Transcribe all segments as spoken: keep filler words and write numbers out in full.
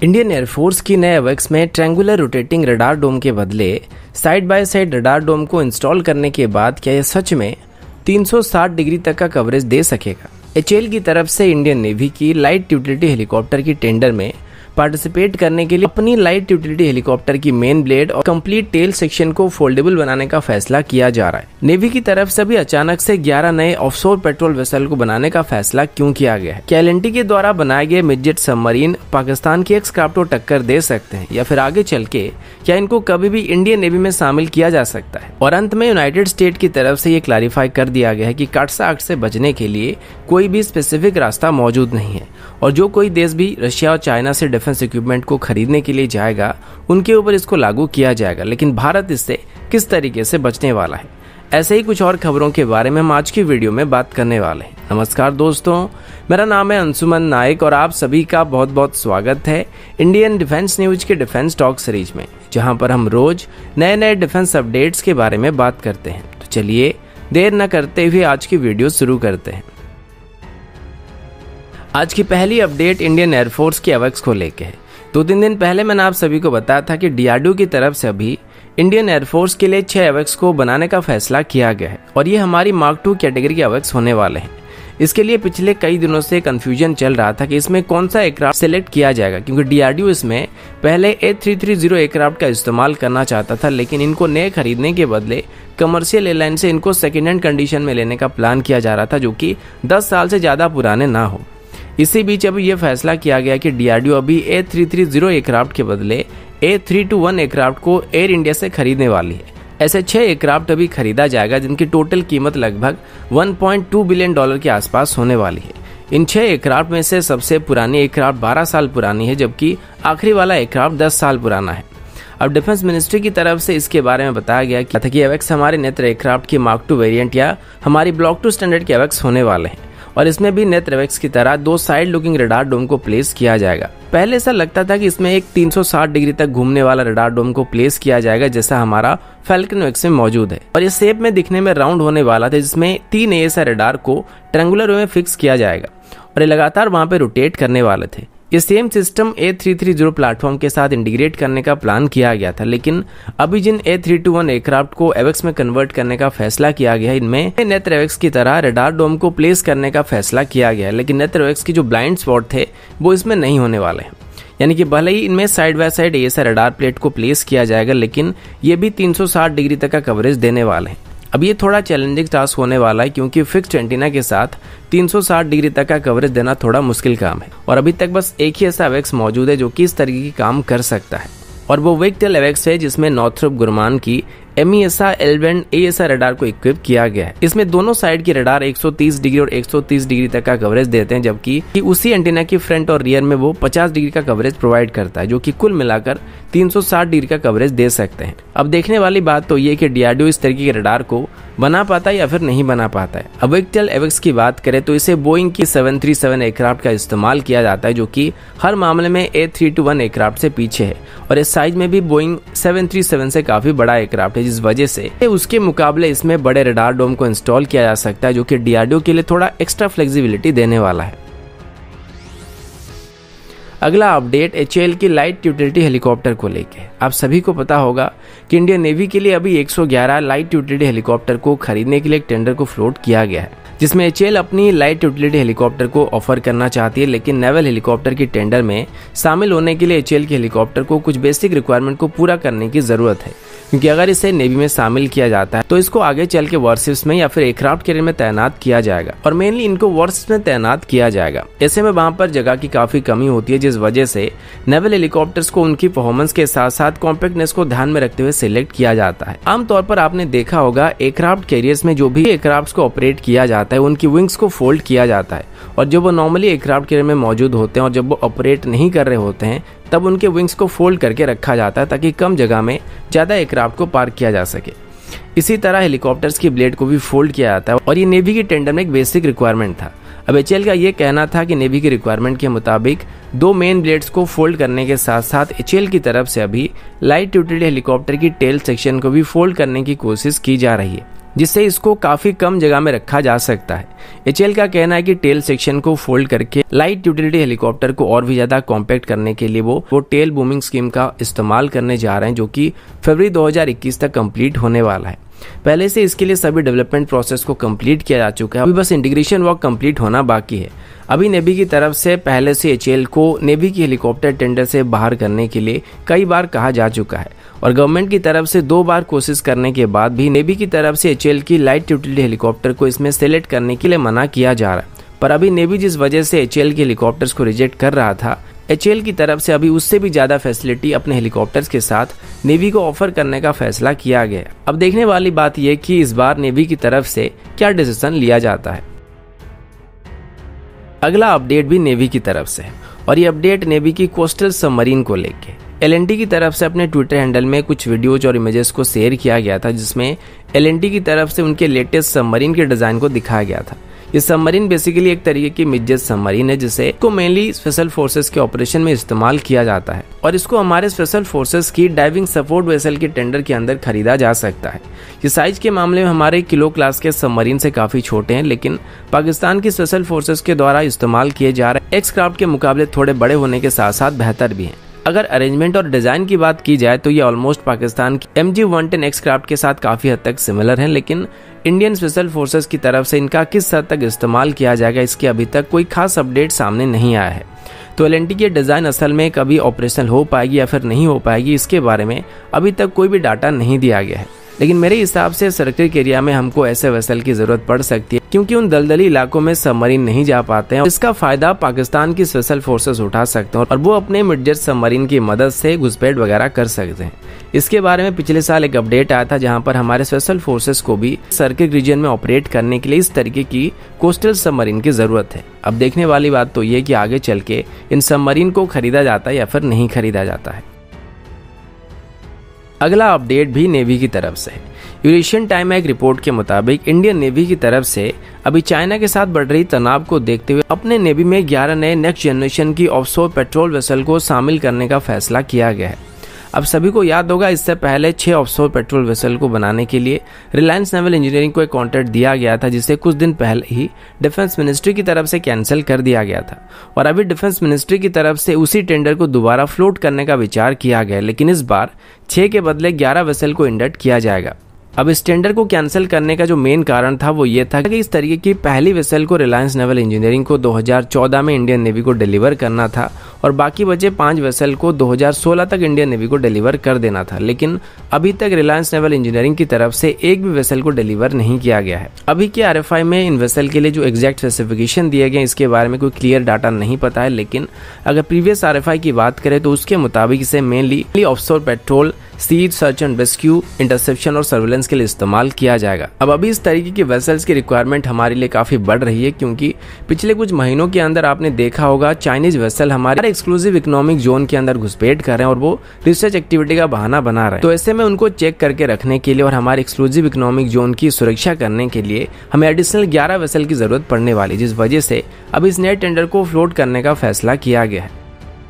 Indian air force की नए एवेक्स में ट्रायंगुलर रोटेटिंग रडार डोम के बदले side by side radar dome को इंस्टॉल करने के बाद क्या यह सच में तीन सौ साठ डिग्री तक का कवरेज दे सकेगा? एच ए एल की तरफ से इंडियन नेवी की लाइट यूटिलिटी हेलीकॉप्टर की टेंडर में पार्टिसिपेट करने के लिए अपनी लाइट यूटिलिटी हेलीकॉप्टर की मेन ब्लेड और कंप्लीट टेल सेक्शन को फोल्डेबल बनाने का फैसला किया जा रहा है। नेवी की तरफ से भी अचानक से ग्यारह नए ऑफशोर पेट्रोल वेसल को बनाने का फैसला क्यों किया गया है? क्या एल एन टी के द्वारा बनाए गए मिडजेट सबमरीन पाकिस्तान की एक्स क्राफ्ट को टक्कर दे सकते हैं या फिर आगे चल के क्या इनको कभी भी इंडियन नेवी में शामिल किया जा सकता है? और अंत में यूनाइटेड स्टेट की तरफ से ये क्लैरिफाई कर दिया गया है कि काटसा एक्ट से बचने के लिए कोई भी स्पेसिफिक रास्ता मौजूद नहीं है और जो कोई देश भी रशिया और चाइना से डिफेंस इक्विपमेंट को खरीदने के लिए जाएगा उनके ऊपर इसको लागू किया जाएगा, लेकिन भारत इससे किस तरीके से बचने वाला है? ऐसे ही कुछ और खबरों के बारे में हम आज की वीडियो में बात करने वाले हैं। नमस्कार दोस्तों, मेरा नाम है अंशुमन नायक और आप सभी का बहुत बहुत स्वागत है इंडियन डिफेंस न्यूज के डिफेंस टॉक सीरीज में, जहां पर हम रोज नए नए डिफेंस अपडेट्स के बारे में बात करते हैं। तो चलिए देर न करते हुए आज की वीडियो शुरू करते हैं। आज की पहली अपडेट इंडियन एयरफोर्स की एवेक्स को लेके है। दो तीन दिन पहले मैंने आप सभी को बताया था कि डी आर डी ओ की तरफ से अभी इंडियन एयरफोर्स के लिए छह एवेक्स को बनाने का फैसला किया गया है और ये हमारी मार्क टू कैटेगरी के एवेक्स होने वाले हैं। इसके लिए पिछले कई दिनों से कंफ्यूजन चल रहा था कि इसमें कौन सा एयरक्राफ्ट सिलेक्ट किया जाएगा, क्योंकि डी आर डी ओ इसमें पहले A three three zero aircraft का इस्तेमाल करना चाहता था, लेकिन इनको नए खरीदने के बदले कमर्शियल एयरलाइन से इनको सेकेंड हैंड कंडीशन में लेने का प्लान किया जा रहा था, जो कि दस साल से ज्यादा पुराने ना हो। इसी बीच अभी यह फैसला किया गया कि डी आर डी ओ अभी A three three zero aircraft के बदले A three two one aircraft को एयर इंडिया से खरीदने वाली है। ऐसे छह एयरक्राफ्ट अभी खरीदा जाएगा जिनकी टोटल कीमत लगभग one point two billion dollar के आसपास होने वाली है। इन छह एयरक्राफ्ट में से सबसे पुरानी एयरक्राफ्ट बारह साल पुरानी है, जबकि आखिरी वाला एयरक्राफ्ट दस साल पुराना है। अब डिफेंस मिनिस्ट्री की तरफ से इसके बारे में बताया गया था कि एवेक्स हमारे नेत्र एयरक्राफ्ट की मार्क टू वेरिएंट या हमारी ब्लॉक टू स्टैंडर्ड के एवेक्स होने वाले हैं और इसमें भी नेत्र एवेक्स की तरह दो साइड लुकिंग रडार डोम को प्लेस किया जाएगा। पहले ऐसा लगता था कि इसमें एक तीन सौ साठ डिग्री तक घूमने वाला रडार डोम को प्लेस किया जाएगा, जैसा हमारा फैल्कन एवेक्स में मौजूद है, और ये शेप में दिखने में राउंड होने वाला था, जिसमें तीन ए एस आर रडार को ट्रायंगुलर वे में फिक्स किया जाएगा और ये लगातार वहां पे रोटेट करने वाले थे। ये same system A three three zero platform के साथ इंटीग्रेट करने का प्लान किया गया था, लेकिन अभी जिन A three two one aircraft को एवेक्स में कन्वर्ट करने का फैसला किया गया है, इनमें नेत्र एवेक्स की तरह रडार डोम को प्लेस करने का फैसला किया गया है, लेकिन नेत्र एवेक्स की जो ब्लाइंड स्पॉट थे वो इसमें नहीं होने वाले हैं। यानी कि भले ही इनमें side by side A S R radar plate को प्लेस किया जाएगा, लेकिन ये भी तीन सौ साठ डिग्री तक का कवरेज देने वाले हैं। अब ये थोड़ा चैलेंजिंग टास्क होने वाला है, क्योंकि फिक्स्ड एंटीना के साथ तीन सौ साठ डिग्री तक का कवरेज देना थोड़ा मुश्किल काम है और अभी तक बस एक ही ऐसा एवेक्स मौजूद है जो कि इस तरीके की काम कर सकता है और वो वेक्टेल एवेक्स है, जिसमें नॉर्थरोप ग्रुमान की M E S R L band A S R radar को इक्विप किया गया है। इसमें दोनों साइड की रडार एक सौ तीस डिग्री और एक सौ तीस डिग्री तक का कवरेज देते हैं, जबकि उसी एंटीना की फ्रंट और रियर में वो पचास डिग्री का कवरेज प्रोवाइड करता है, जो कि कुल मिलाकर तीन सौ साठ डिग्री का कवरेज दे सकते हैं। अब देखने वाली बात तो ये कि डी आर डी ओ इस तरीके के रडार को बना पाता है या फिर नहीं बना पाता है। अब वेक्टेल एवेक्स की बात करें तो इसे बोइंग की सेवन थ्री सेवन एयरक्राफ्ट का इस्तेमाल किया जाता है, जो कि हर मामले में A three two one aircraft से पीछे है और इस साइज में भी बोइंग सेवन थ्री सेवन से काफी बड़ा एयरक्राफ्ट है, जिस वजह से उसके मुकाबले इसमें बड़े रडार डोम को इंस्टॉल किया जा सकता है, जो कि डी आर डी ओ के लिए थोड़ा एक्स्ट्रा फ्लेक्सिबिलिटी देने वाला है। अगला अपडेट एच ए एल की लाइट यूटिलिटी हेलीकॉप्टर को लेके। आप सभी को पता होगा कि इंडियन नेवी के लिए अभी एक सौ ग्यारह लाइट यूटिलिटी हेलीकॉप्टर को खरीदने के लिए एक टेंडर को फ्लोट किया गया है, जिसमें एच ए एल अपनी लाइट यूटिलिटी हेलीकॉप्टर को ऑफर करना चाहती है, लेकिन नेवल हेलीकॉप्टर की टेंडर में शामिल होने के लिए एच ए एल के हेलीकॉप्टर को कुछ बेसिक रिक्वायरमेंट को पूरा करने की जरूरत है, क्योंकि अगर इसे नेवी में शामिल किया जाता है तो इसको आगे चल के वॉरशिप्स में या फिर एयरक्राफ्ट कैरियर में तैनात किया जाएगा और मेनली इनको वॉरशिप्स में तैनात किया जाएगा। ऐसे में वहां पर जगह की काफी कमी होती है, जिस वजह से नेवल हेलीकॉप्टर्स को उनकी परफॉर्मेंस के साथ साथ कॉम्पैक्टनेस को ध्यान में रखते हुए सिलेक्ट किया जाता है। आमतौर पर आपने देखा होगा एयरक्राफ्ट कैरियर्स में जो भी एयरक्राफ्ट को ऑपरेट किया जाता है उनकी विंग्स को फोल्ड किया जाता है और जब वो नॉर्मली एयरक्राफ्ट कैरियर में मौजूद होते हैं और जब वो ऑपरेट नहीं कर रहे होते हैं तब उनके विंग्स को फोल्ड करके रखा जाता है, ताकि कम जगह में ज्यादा एयरक्राफ्ट को पार्क किया जा सके। इसी तरह हेलीकॉप्टर्स की ब्लेड को भी फोल्ड किया जाता है और ये नेवी की टेंडर में एक बेसिक रिक्वायरमेंट था। अब एच ए एल का ये कहना था कि नेवी की रिक्वायरमेंट के मुताबिक दो मेन ब्लेड्स को फोल्ड करने के साथ साथ एच ए एल की तरफ से अभी लाइट यूटिलिटी हेलीकॉप्टर की टेल सेक्शन को भी फोल्ड करने की कोशिश की जा रही है। जिससे इसको काफी कम जगह में रखा जा सकता है। एच ए एल का कहना है कि टेल सेक्शन को फोल्ड करके लाइट यूटिलिटी हेलीकॉप्टर को और भी ज्यादा कॉम्पैक्ट करने के लिए वो वो टेल बूमिंग स्कीम का इस्तेमाल करने जा रहे हैं, जो कि फरवरी दो हज़ार इक्कीस तक कंप्लीट होने वाला है। पहले से इसके लिए सभी डेवलपमेंट प्रोसेस को कंप्लीट किया जा चुका है, अभी बस इंटीग्रेशन वर्क कंप्लीट होना बाकी है। अभी नेवी की तरफ से पहले से एच ए एल को नेवी की हेलीकॉप्टर टेंडर से बाहर करने के लिए कई बार कहा जा चुका है और गवर्नमेंट की तरफ से दो बार कोशिश करने के बाद भी नेवी की तरफ से एच ए एल की लाइट यूटिलिटी हेलीकॉप्टर को इसमें सेलेक्ट करने के लिए मना किया जा रहा है। पर अभी नेवी जिस वजह से एच ए एल के हेलीकॉप्टर्स को रिजेक्ट कर रहा था, एच ए एल की तरफ से अभी उससे भी ज्यादा फैसिलिटी अपने हेलीकॉप्टर्स के साथ नेवी को ऑफर करने का फैसला किया गया। अब देखने वाली बात यह कि इस बार नेवी की तरफ से क्या डिसीजन लिया जाता है। अगला अपडेट भी नेवी की तरफ से है और ये अपडेट नेवी की कोस्टल सबमरीन को लेके एल एन टी की तरफ से अपने ट्विटर हैंडल में कुछ वीडियोज और इमेजेस को शेयर किया गया था, जिसमें एल एन टी की तरफ से उनके लेटेस्ट सबमरीन के डिजाइन को दिखाया गया था। ये सबमरीन बेसिकली एक तरीके की मिड-जेट सबमरीन है, जिसे को मेनली स्पेशल फोर्सेस के ऑपरेशन में इस्तेमाल किया जाता है और इसको हमारे स्पेशल फोर्सेस की डाइविंग सपोर्ट वेसल के टेंडर के अंदर खरीदा जा सकता है। ये साइज के मामले में हमारे किलो क्लास के सबमरीन से काफी छोटे हैं, लेकिन पाकिस्तान की स्पेशल फोर्सेस के द्वारा इस्तेमाल किए जा रहे एक्स क्राफ्ट के मुकाबले थोड़े बड़े होने के साथ साथ बेहतर भी हैं। अगर अरेंजमेंट और डिजाइन की बात की जाए तो ये ऑलमोस्ट पाकिस्तान की M G one ten X craft के साथ काफी हद तक सिमिलर हैं, लेकिन इंडियन स्पेशल फोर्सेस की तरफ से इनका किस हद तक इस्तेमाल किया जाएगा इसकी अभी तक कोई खास अपडेट सामने नहीं आया है। तो एल एन टी की डिजाइन असल में कभी ऑपरेशनल हो पाएगी या फिर नहीं हो पाएगी, इसके बारे में अभी तक कोई भी डाटा नहीं दिया गया है। लेकिन मेरे हिसाब से सर्किट एरिया में हमको ऐसे वेसल की जरूरत पड़ सकती है, क्योंकि उन दलदली इलाकों में सबमरीन नहीं जा पाते हैं। इसका फायदा पाकिस्तान की स्पेशल फोर्सेस उठा सकते हैं और वो अपने मिड-जेट सबमरीन की मदद से घुसपैठ वगैरह कर सकते हैं। इसके बारे में पिछले साल एक अपडेट आया था, जहां पर हमारे स्पेशल फोर्सेस को भी सर्किट रीजन में ऑपरेट करने के लिए इस तरीके की कोस्टल सबमरीन की जरूरत है। अब देखने वाली बात तो ये कि आगे चल के इन सबमरीन को खरीदा जाता है या फिर नहीं खरीदा जाता है। अगला अपडेट भी नेवी की तरफ से है। यूरेशियन टाइम एक रिपोर्ट के मुताबिक इंडियन नेवी की तरफ से अभी चाइना के साथ बढ़ रही तनाव को देखते हुए अपने नेवी में ग्यारह नए नेक्स्ट जनरेशन की ऑफशोर पेट्रोल वेसल को शामिल करने का फैसला किया गया है। अब सभी को याद होगा, इससे पहले छह ऑफशोर पेट्रोल वेसल को बनाने के लिए रिलायंस नेवल इंजीनियरिंग को एक कॉन्ट्रैक्ट दिया गया था, जिसे कुछ दिन पहले ही डिफेंस मिनिस्ट्री की तरफ से कैंसिल कर दिया गया था और अभी डिफेंस मिनिस्ट्री की तरफ से उसी टेंडर को दोबारा फ्लोट करने का विचार किया गया, लेकिन इस बार छह के बदले ग्यारह वेसल को इंडक्ट किया जाएगा। अब इस टेंडर को कैंसिल करने का जो मेन कारण था वो ये था कि इस तरीके की पहली वेसल को रिलायंस नेवल इंजीनियरिंग को दो हज़ार चौदह में इंडियन नेवी को डिलीवर करना था और बाकी बचे पांच वेसल को दो हज़ार सोलह तक इंडियन नेवी को डिलीवर कर देना था, लेकिन अभी तक रिलायंस नेवल इंजीनियरिंग की तरफ से एक भी वेसल को डिलीवर नहीं किया गया है। अभी के आर एफ आई में इन वेसल के लिए जो एग्जैक्ट स्पेसिफिकेशन दिए गए इसके बारे में कोई क्लियर डाटा नहीं पता है, लेकिन अगर प्रीवियस आर एफ आई की बात करें तो उसके मुताबिक इसे mainly offshore patrol, seas, search and rescue, interception और सर्विलेंस के लिए इस्तेमाल किया जाएगा। अब अभी इस तरीके की वेसल्स की रिक्वायरमेंट हमारे लिए काफी बढ़ रही है, क्योंकि पिछले कुछ महीनों के अंदर आपने देखा होगा चाइनीज वेसल हमारे एक्सक्लूसिव इकोनॉमिक जोन के अंदर घुसपैठ कर रहे हैं और वो रिसर्च एक्टिविटी का बहाना बना रहे हैं। तो ऐसे में उनको चेक करके रखने के लिए और हमारे एक्सक्लूसिव इकोनॉमिक जोन की सुरक्षा करने के लिए हमें एडिशनल ग्यारह वेसल की जरूरत पड़ने वाली, जिस वजह से अब इस नए टेंडर को फ्लोट करने का फैसला किया गया है।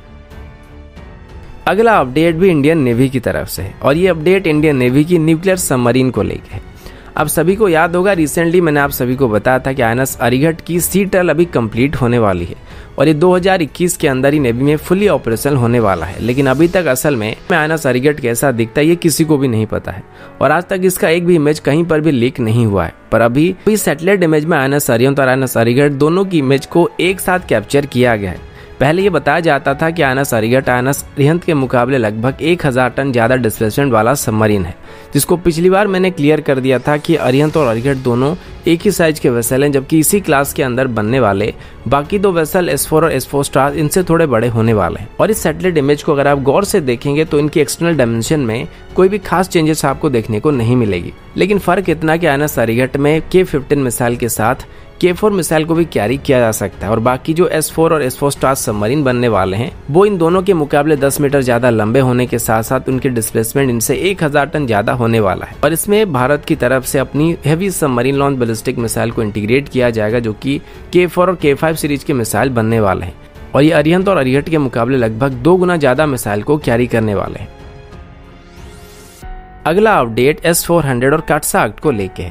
अगला अपडेट भी इंडियन नेवी की तरफ से है और ये अपडेट इंडियन नेवी की न्यूक्लियर सबमरीन को लेकर है। अब सभी को याद होगा, रिसेंटली मैंने आप सभी को बताया था कि आई एन एस अरिहंत की सी टर्ल अभी कंप्लीट होने वाली है और ये दो हज़ार इक्कीस के अंदर ही नेवी में फुली ऑपरेशनल होने वाला है, लेकिन अभी तक असल में आई एन एस अरिहंत कैसा दिखता है ये किसी को भी नहीं पता है और आज तक इसका एक भी इमेज कहीं पर भी लीक नहीं हुआ है। पर अभी सैटेलाइट इमेज में आई एन एस अरिहंत और आई एन एस अरिहंत दोनों की इमेज को एक साथ कैप्चर किया गया है। पहले ये बताया जाता था कि I N S Arihant I N S Arihant के मुकाबले लगभग एक हज़ार टन ज्यादा डिस्प्लेसमेंट वाला सबमरीन है, जिसको पिछली बार मैंने क्लियर कर दिया था कि अरिहंत और अरिहंत दोनों एक ही साइज के वेसल हैं, जबकि इसी क्लास के अंदर बनने वाले बाकी दो वेसल एस फोर और एस फोर स्टार इनसे थोड़े बड़े होने वाले हैं। और इस सैटेलाइट इमेज को अगर आप गौर से देखेंगे तो इनकी एक्सटर्नल डायमेंशन में कोई भी खास चेंजेस आपको देखने को नहीं मिलेगी, लेकिन फर्क इतना कि आई एन एस अरिहंत में के फिफ्टीन मिसाइल के साथ के फोर मिसाइल को भी कैरी किया जा सकता है और बाकी जो एस फोर और एस फोर स्टार सबमरीन बनने वाले हैं वो इन दोनों के मुकाबले दस मीटर ज्यादा लंबे होने के साथ साथ उनके डिस्प्लेसमेंट इनसे एक हज़ार टन ज्यादा होने वाला है। और इसमें भारत की तरफ से अपनी heavy submarine launch ballistic missile को इंटीग्रेट किया जाएगा, जो कि के फोर और के फाइव सीरीज के मिसाइल बनने वाले हैं और ये अरिहंत और अरिहंत के मुकाबले लगभग दो गुना ज्यादा मिसाइल को कैरी करने वाले हैं। अगला अपडेट एस फोर हंड्रेड और काटसा एक्ट को लेके है।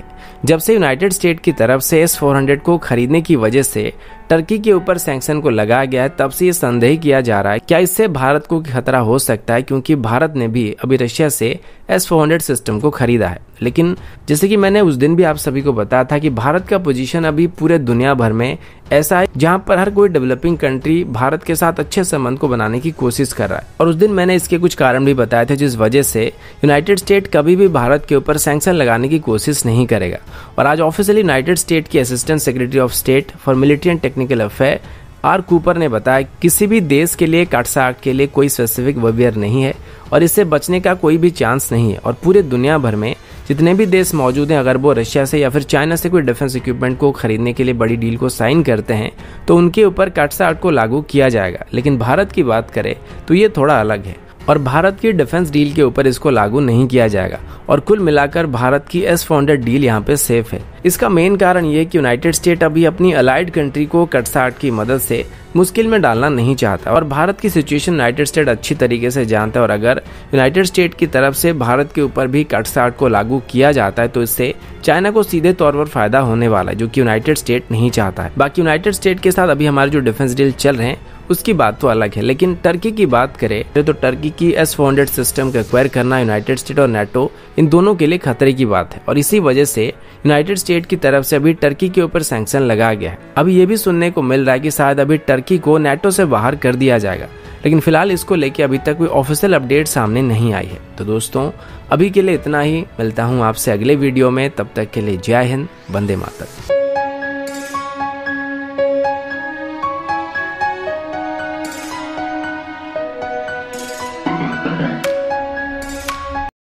जब से यूनाइटेड स्टेट की तरफ से एस फोर हंड्रेड को खरीदने की वजह से टर्की के ऊपर सैंक्शन को लगाया गया है, तब से ये संदेह किया जा रहा है क्या इससे भारत को खतरा हो सकता है, क्योंकि भारत ने भी अभी रशिया से एस फोर हंड्रेड सिस्टम को खरीदा है। लेकिन जैसे कि मैंने उस दिन भी आप सभी को बताया था कि भारत का पोजीशन अभी पूरे दुनिया भर में ऐसा है जहां पर हर कोई डेवलपिंग कंट्री भारत के साथ अच्छे संबंध को बनाने की कोशिश कर रहा है। और उस दिन मैंने इसके कुछ कारण भी बताए थे जिस वजह से यूनाइटेड स्टेट कभी भी भारत के ऊपर सैंक्शन लगाने की कोशिश नहीं करेगा। और आज ऑफिशियली यूनाइटेड स्टेट की assistant secretary of state for military and technical affair R Cooper ने बताया किसी भी देश के लिए काटसा एक्ट के लिए कोई स्पेसिफिक वेवियर नहीं है और इससे बचने का कोई भी चांस नहीं है। और पूरे दुनिया भर में जितने भी देश मौजूद हैं, अगर वो रशिया से या फिर चाइना से कोई डिफेंस इक्विपमेंट को खरीदने के लिए बड़ी डील को साइन करते हैं तो उनके ऊपर काटसा एक्ट को लागू किया जाएगा। लेकिन भारत की बात करें तो ये थोड़ा अलग है और भारत की डिफेंस डील के ऊपर इसको लागू नहीं किया जाएगा। और कुल मिलाकर भारत की एस फोर हंड्रेड डील यहाँ पे सेफ है। इसका मेन कारण ये कि यूनाइटेड स्टेट अभी अपनी अलाइड कंट्री को काटसा एक्ट की मदद से मुश्किल में डालना नहीं चाहता और भारत की सिचुएशन यूनाइटेड स्टेट अच्छी तरीके से जानता है। और अगर यूनाइटेड स्टेट की तरफ से भारत के ऊपर भी काटसा एक्ट को लागू किया जाता है तो इससे चाइना को सीधे तौर पर फायदा होने वाला है, जो कि यूनाइटेड स्टेट नहीं चाहता है। बाकी यूनाइटेड स्टेट के साथ अभी हमारे जो डिफेंस डील चल रहे हैं उसकी बात तो अलग है। लेकिन टर्की की बात करें तो टर्की की एस फोर हंड्रेड सिस्टम को एक्वायर करना यूनाइटेड स्टेट और नेटो इन दोनों के लिए खतरे की बात है और इसी वजह से यूनाइटेड स्टेट की तरफ से अभी टर्की के ऊपर सैंक्शन लगाया गया है। अभी ये भी सुनने को मिल रहा है कि शायद अभी टर्की को नेटो से बाहर कर दिया जाएगा, लेकिन फिलहाल इसको लेके अभी तक कोई ऑफिशियल अपडेट सामने नहीं आई है। तो दोस्तों अभी के लिए इतना ही, मिलता हूँ आपसे अगले वीडियो में, तब तक के लिए जय हिंद, वंदे मातरम।